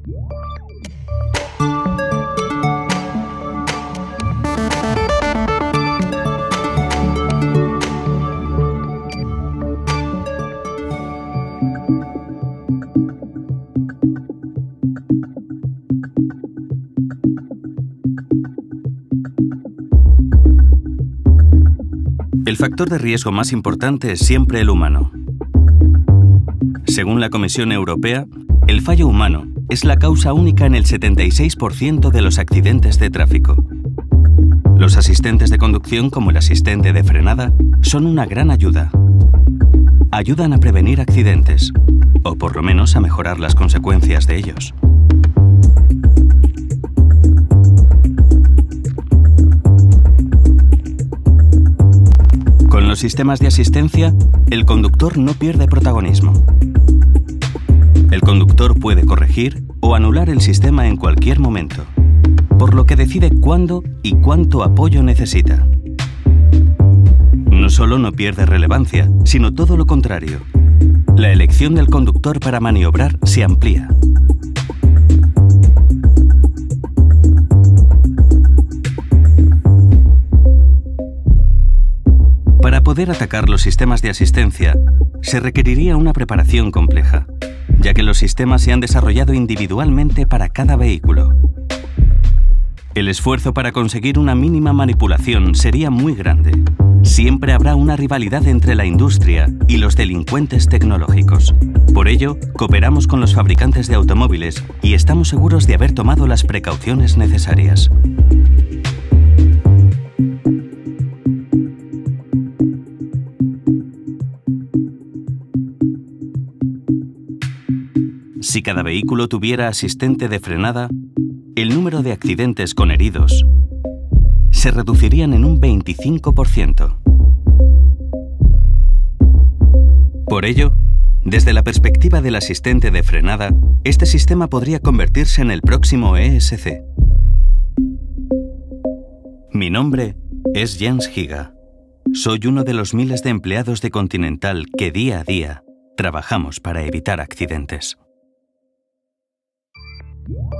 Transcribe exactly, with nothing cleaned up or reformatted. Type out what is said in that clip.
El factor de riesgo más importante es siempre el humano. Según la Comisión Europea, el fallo humano es la causa única en el setenta y seis por ciento de los accidentes de tráfico. Los asistentes de conducción, como el asistente de frenada, son una gran ayuda. Ayudan a prevenir accidentes, o por lo menos a mejorar las consecuencias de ellos. Con los sistemas de asistencia, el conductor no pierde protagonismo. El conductor puede corregir o anular el sistema en cualquier momento, por lo que decide cuándo y cuánto apoyo necesita. No solo no pierde relevancia, sino todo lo contrario. La elección del conductor para maniobrar se amplía. Para poder atacar los sistemas de asistencia, se requeriría una preparación compleja, ya que los sistemas se han desarrollado individualmente para cada vehículo. El esfuerzo para conseguir una mínima manipulación sería muy grande. Siempre habrá una rivalidad entre la industria y los delincuentes tecnológicos. Por ello, cooperamos con los fabricantes de automóviles y estamos seguros de haber tomado las precauciones necesarias. Si cada vehículo tuviera asistente de frenada, el número de accidentes con heridos se reducirían en un veinticinco por ciento. Por ello, desde la perspectiva del asistente de frenada, este sistema podría convertirse en el próximo E S C. Mi nombre es Jens Higa. Soy uno de los miles de empleados de Continental que día a día trabajamos para evitar accidentes.